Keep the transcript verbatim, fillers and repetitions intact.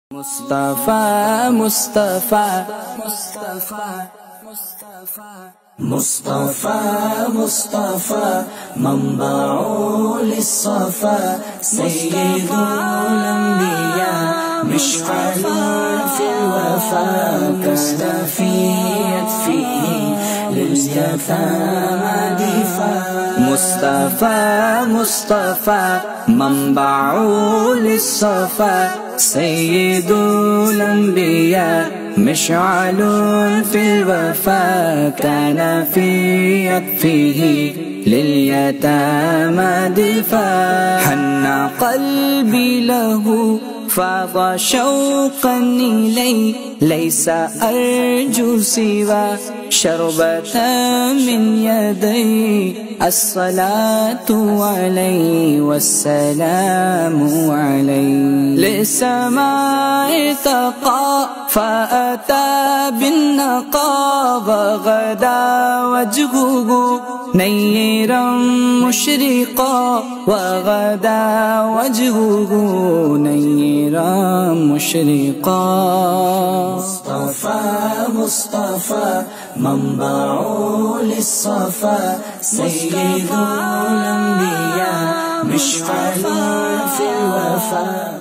مصطفى مصطفى مصطفى مصطفى مصطفى منبع للصفا سيد الأنبياء مشعل في الوفا كالسفية فيه لليتامى دفاع مصطفى مصطفى منبع للصفا سيد الأنبياء مشعل في الوفا كان في يكفيه لليتامى دفاع حن قلبي له فاض شوقا إليه ليس أرجو سوى شربة من يدي الصلاة عليه والسلام عليه للسماء ارتقى فأتى بالنقى وغدا وجهه نيرا مشرقا وغدا وجهه نيرا مشرقا مصطفى مصطفى منبع للصفا سيد الأنبياء مشعل في الوفا